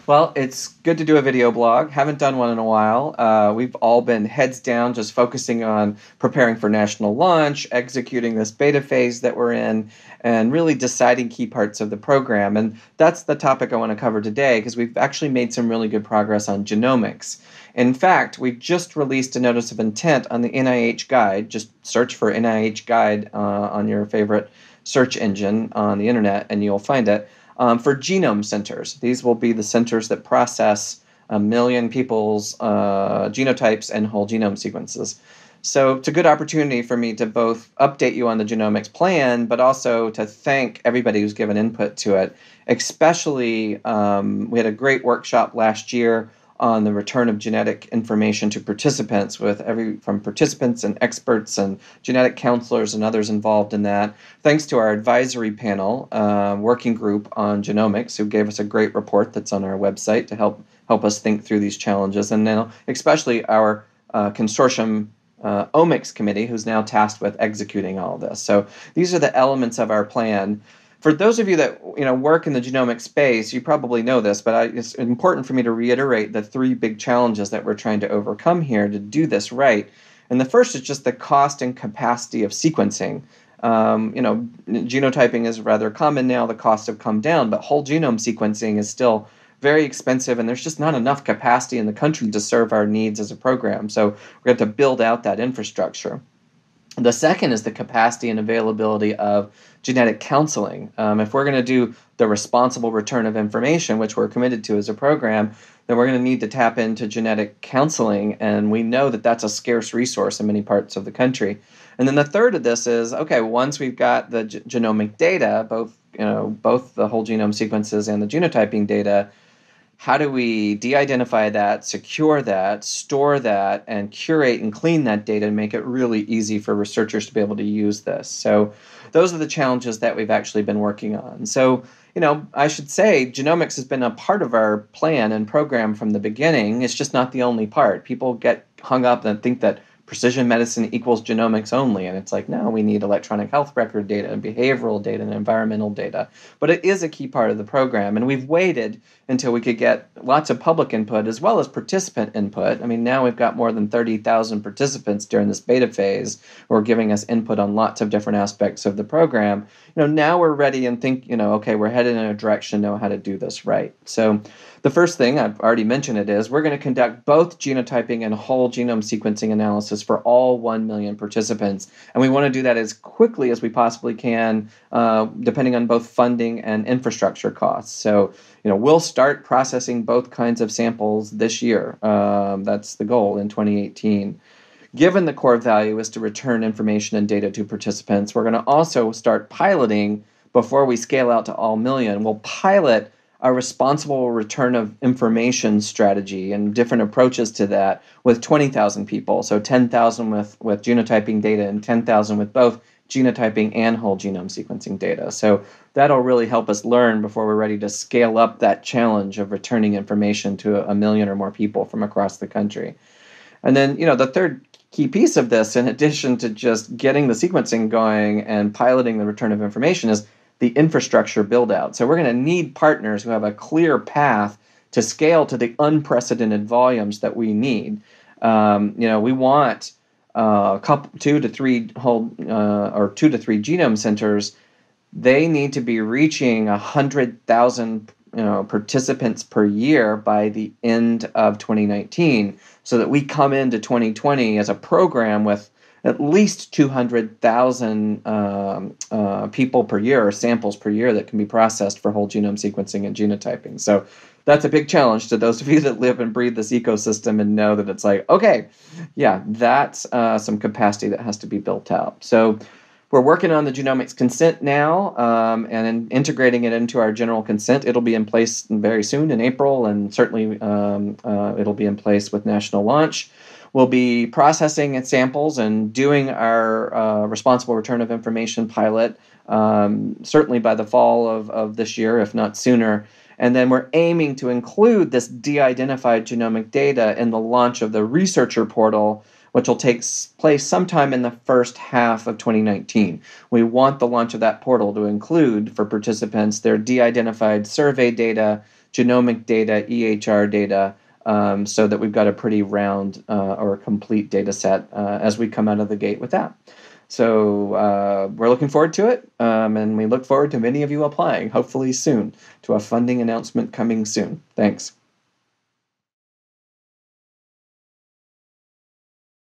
Well, it's good to do a video blog. Haven't done one in a while. We've all been heads down, just focusing on preparing for national launch, executing this beta phase that we're in, and really deciding key parts of the program. And that's the topic I want to cover today because we've actually made some really good progress on genomics. In fact, we just released a notice of intent on the NIH guide. Just search for NIH guide on your favorite search engine on the internet, and you'll find it for Genome Centers. These will be the centers that process 1 million people's genotypes and whole genome sequences. So it's a good opportunity for me to both update you on the genomics plan, but also to thank everybody who's given input to it. Especially, we had a great workshop last year on the return of genetic information to participants, with from participants and experts and genetic counselors and others involved in that. Thanks to our advisory panel working group on genomics, who gave us a great report that's on our website to help us think through these challenges, and now especially our consortium omics committee, who's now tasked with executing all of this. So these are the elements of our plan. For those of you that work in the genomic space, you probably know this, but it's important for me to reiterate the three big challenges that we're trying to overcome here to do this right. And the first is just the cost and capacity of sequencing. Genotyping is rather common now. The costs have come down, but whole genome sequencing is still very expensive, and there's just not enough capacity in the country to serve our needs as a program. So we have to build out that infrastructure. The second is the capacity and availability of genetic counseling. If we're going to do the responsible return of information, which we're committed to as a program, then we're going to need to tap into genetic counseling, and we know that that's a scarce resource in many parts of the country. And then the third of this is, okay, once we've got the genomic data, both the whole genome sequences and the genotyping data, how do we de-identify that, secure that, store that, and curate and clean that data and make it really easy for researchers to be able to use this? So those are the challenges that we've actually been working on. So, I should say genomics has been a part of our plan and program from the beginning. It's just not the only part. People get hung up and think that precision medicine equals genomics only. And it's like, no, we need electronic health record data and behavioral data and environmental data. But it is a key part of the program. And we've waited until we could get lots of public input as well as participant input. I mean, now we've got more than 30,000 participants during this beta phase who are giving us input on lots of different aspects of the program. Now we're ready and think, okay, we're headed in a direction, know how to do this right. So the first thing, I've already mentioned it, is we're going to conduct both genotyping and whole genome sequencing analysis for all 1 million participants. And we want to do that as quickly as we possibly can, depending on both funding and infrastructure costs. So, we'll start processing both kinds of samples this year. That's the goal in 2018. Given the core value is to return information and data to participants, we're going to also start piloting before we scale out to all million. We'll pilot a responsible return of information strategy and different approaches to that with 20,000 people. So 10,000 with genotyping data and 10,000 with both genotyping and whole genome sequencing data. So that'll really help us learn before we're ready to scale up that challenge of returning information to 1 million or more people from across the country. And then, the third key piece of this, in addition to just getting the sequencing going and piloting the return of information, is the infrastructure build out. So we're going to need partners who have a clear path to scale to the unprecedented volumes that we need. We want two to three genome centers. They need to be reaching 100,000 participants per year by the end of 2019, so that we come into 2020 as a program with at least 200,000 people per year, or samples per year, that can be processed for whole genome sequencing and genotyping. So that's a big challenge to those of you that live and breathe this ecosystem and know that it's like, okay, yeah, that's some capacity that has to be built out. So we're working on the genomics consent now, and integrating it into our general consent. It'll be in place very soon in April, and certainly it'll be in place with national launch. We'll be processing samples and doing our responsible return of information pilot, certainly by the fall of this year, if not sooner. And then we're aiming to include this de-identified genomic data in the launch of the researcher portal, which will take place sometime in the first half of 2019. We want the launch of that portal to include, for participants, their de-identified survey data, genomic data, EHR data, so that we've got a pretty round or complete data set as we come out of the gate with that. So we're looking forward to it, and we look forward to many of you applying, hopefully soon, to a funding announcement coming soon. Thanks.